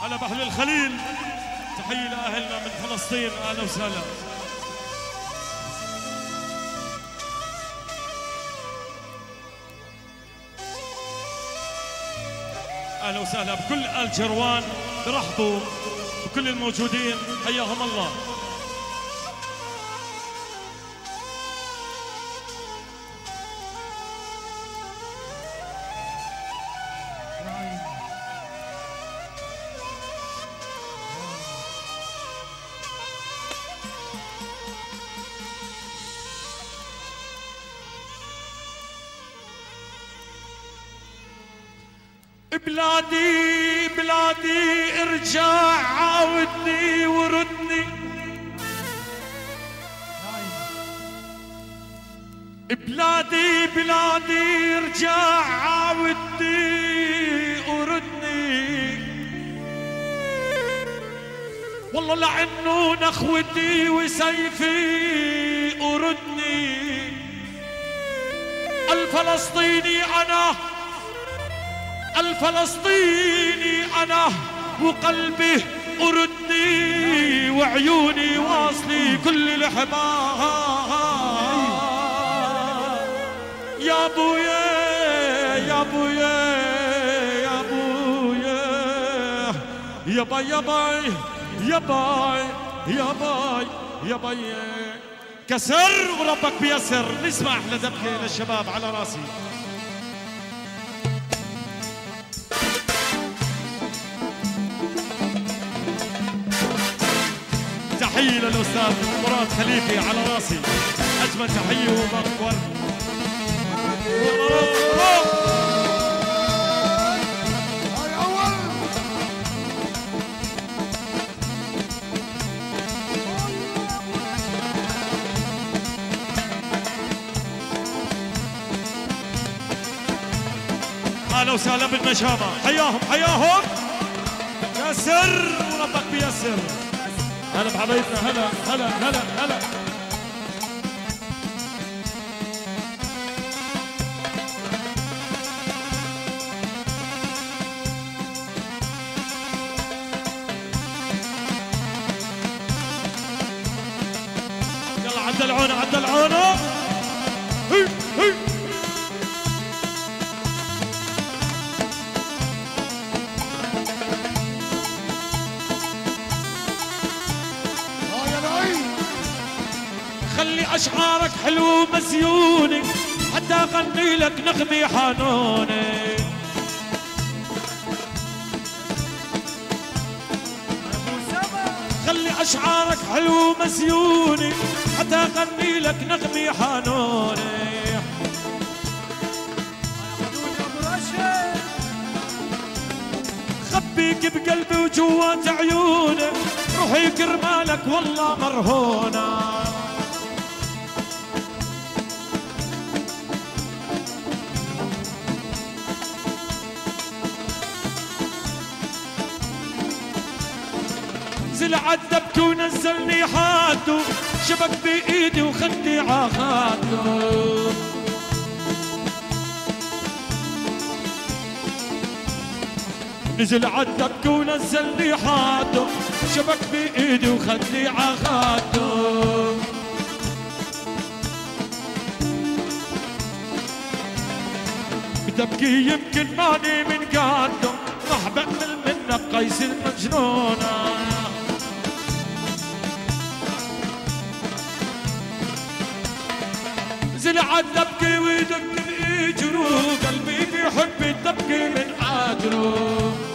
هلا بأهل الخليل، تحية لأهلنا من فلسطين، أهلا وسهلا. أهلا وسهلا بكل آل جروان، برحبوا بكل الموجودين، حياهم الله. بلادي بلادي ارجع عاودني وردني، بلادي بلادي ارجع عاودني وردني، والله لعنون اخوتي وسيفي وردني، الفلسطيني انا الفلسطيني أنا وقلبي أردني، وعيوني واصلي كل الأحباب. يا بويا يا بويا يا بويا يا باي يا باي يا باي يا باي يا باي. كسر وربك بيسر. نسمع أحلى دبكة للشباب على راسي. تحية للأستاذ مراد خليفي على راسي، أجمل تحية ومبارك ورد. أهلا وسهلا بالنشامة، حياهم حياهم. يسر وربك بيسر. هلا بحبايبنا، هلا هلا هلا هلا. يلا عدلعونا عدلعونا. هي هي. خلي أشعارك حلو ومزيونة حتى أغني لك نغمة حنونة. خلي أشعارك حلو ومزيونة حتى أغني لك نغمة حنونة. خبيك بقلبي وجوات عيونك، روحي كرمالك والله مرهونة. نزل عالدبك ونزلني حاده، شبك بإيدي وخدني عخاده. نزل عالدبك ونزلني حاده، شبك بإيدي وخدني عخاده. بتبكي يمكن ماني من قاده، راح بأمل منك قيس المجنونة. نزل عالدبكي ويدق بإجره، قلبي بيحب الدبكي من عاجره.